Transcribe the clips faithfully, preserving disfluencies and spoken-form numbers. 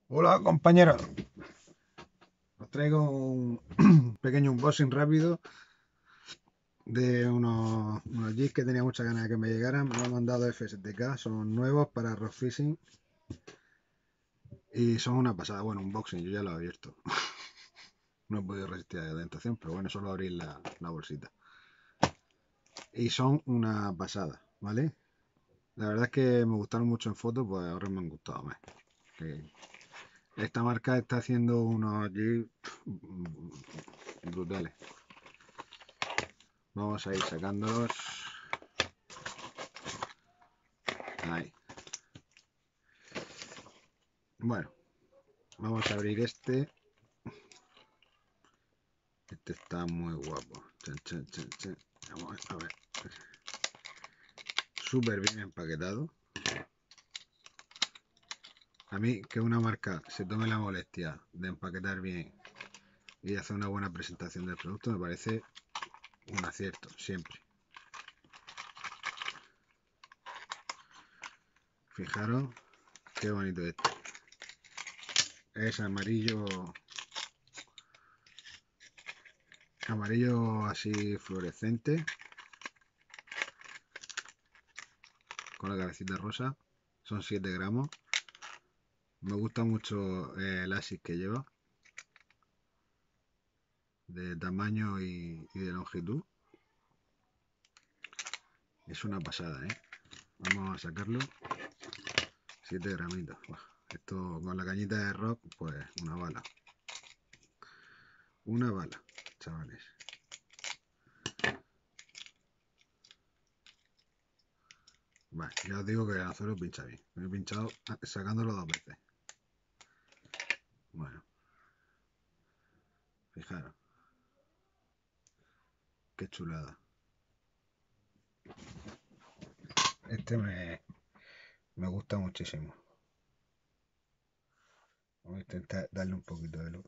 Hola compañeros, os traigo un pequeño unboxing rápido de unos, unos jigs que tenía muchas ganas de que me llegaran. Me lo han mandado F S T K, son nuevos para Rock Fishing y son una pasada. Bueno, unboxing, yo ya lo he abierto. No he podido resistir a la tentación, pero bueno, solo abrir la, la bolsita. Y son una pasada, ¿vale? La verdad es que me gustaron mucho en fotos, pues ahora me han gustado más. Que esta marca está haciendo unos jigs brutales. Vamos a ir sacándolos. Ahí. Bueno, vamos a abrir este. Este está muy guapo. Chan, chan, chan, chan. Vamos a ver. Súper bien empaquetado. A mí que una marca se tome la molestia de empaquetar bien y hacer una buena presentación del producto me parece un acierto, siempre. Fijaros qué bonito este. Es amarillo, amarillo así fluorescente, con la cabecita rosa. Son siete gramos. Me gusta mucho el ASIC que lleva, de tamaño y, y de longitud. Es una pasada, ¿eh? Vamos a sacarlo. siete gramitos. Buah, esto con la cañita de rock, pues una bala. Una bala, chavales. Vale, ya os digo que el anzuelo pincha bien. Me he pinchado sacándolo dos veces. Bueno, fijaros. Qué chulada. Este me, me gusta muchísimo. Voy a intentar darle un poquito de luz.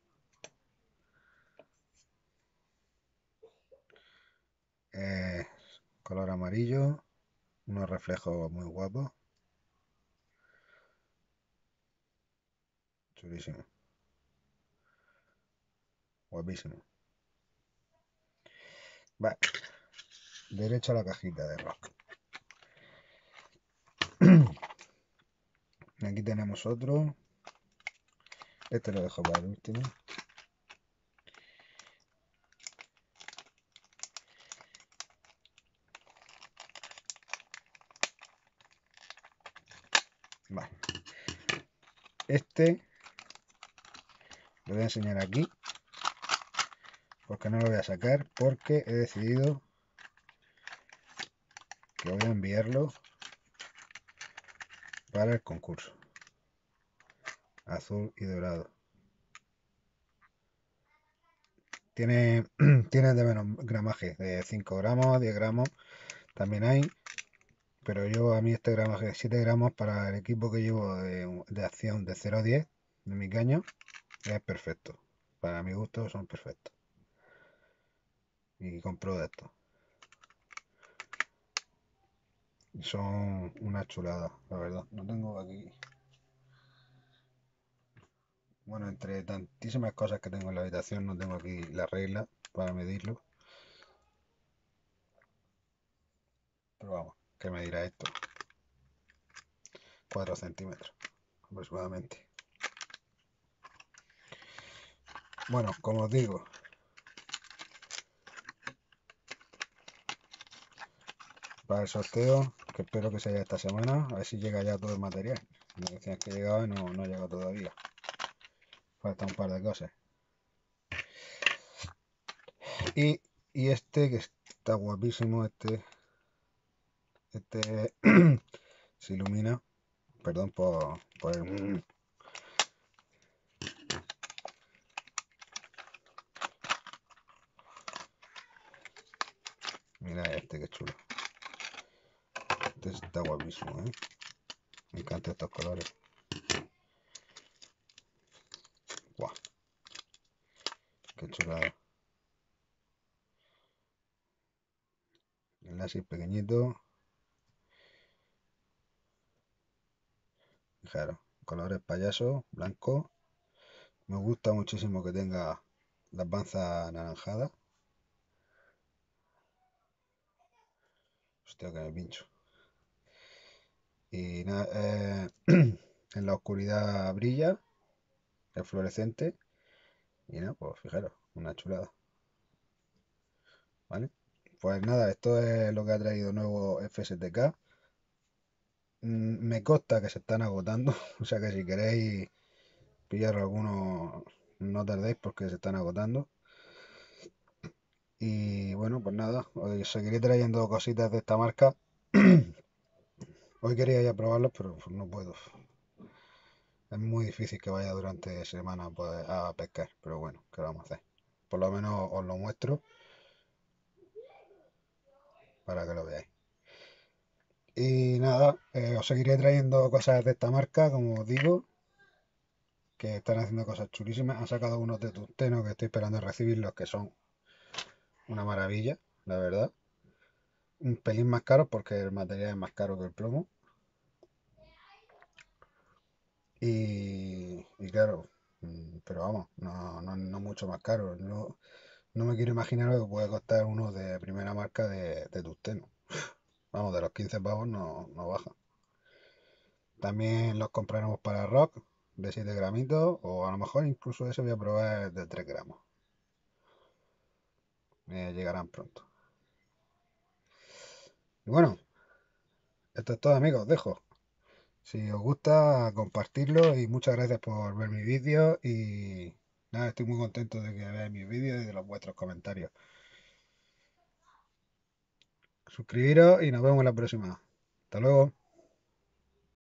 Eh, color amarillo. Unos reflejos muy guapos. Chulísimo. Guapísimo. Vale. Derecho a la cajita de rock. Aquí tenemos otro. Este lo dejo para el último. Vale. Este lo voy a enseñar aquí, porque no lo voy a sacar, porque he decidido que voy a enviarlo para el concurso. Azul y dorado. Tiene, tiene de menos gramaje, de cinco gramos, diez gramos, también hay. Pero yo a mí este gramaje de siete gramos para el equipo que llevo de, de acción de cero a diez de mi caño es perfecto. Para mi gusto son perfectos. Y compro de estos. Son una chulada, la verdad. No tengo aquí. Bueno, entre tantísimas cosas que tengo en la habitación, no tengo aquí la regla para medirlo. Pero vamos, ¿qué me dirá esto? cuatro centímetros aproximadamente. Bueno, como os digo, para el sorteo, que espero que sea esta semana, a ver si llega ya todo el material. Me decían que llegaba y no, no ha llegado todavía. Falta un par de cosas. Y, y este que está guapísimo, este, este se ilumina. Perdón por, por el... Mira este que chulo. Este está guapísimo, ¿eh? Me encantan estos colores. Guau, qué chulada. El láser pequeñito. Fijaros, colores payaso, blanco. Me gusta muchísimo que tenga las panzas anaranjadas. Hostia, que me pincho. Y nada, eh, en la oscuridad brilla, es fluorescente. Y nada, pues fijaros, una chulada. ¿Vale? Pues nada, esto es lo que ha traído nuevo F S T K. Mm, Me consta que se están agotando, o sea que si queréis pillar alguno, no tardéis porque se están agotando. Y bueno, pues nada, os seguiré trayendo cositas de esta marca. Hoy quería ya probarlos, pero pues no puedo. Es muy difícil que vaya durante semana pues, a pescar, pero bueno, ¿qué vamos a hacer? Por lo menos os lo muestro para que lo veáis. Y nada, eh, os seguiré trayendo cosas de esta marca, como os digo, que están haciendo cosas chulísimas. Han sacado unos de tungsteno que estoy esperando a recibirlos, que son una maravilla, la verdad. Un pelín más caros porque el material es más caro que el plomo. Y, y claro, mm, pero vamos, no, no, no mucho más caro. No, no me quiero imaginar lo que puede costar uno de primera marca de, de tungsteno. Vamos, de los quince pavos no, no baja. También los compraremos para rock de siete gramitos o a lo mejor incluso ese voy a probar de tres gramos. Eh, llegarán pronto. Y bueno, esto es todo amigos, os dejo. Si os gusta, compartirlo y muchas gracias por ver mi vídeo y nada, estoy muy contento de que veáis mis vídeos y de los vuestros comentarios. Suscribiros y nos vemos en la próxima. Hasta luego.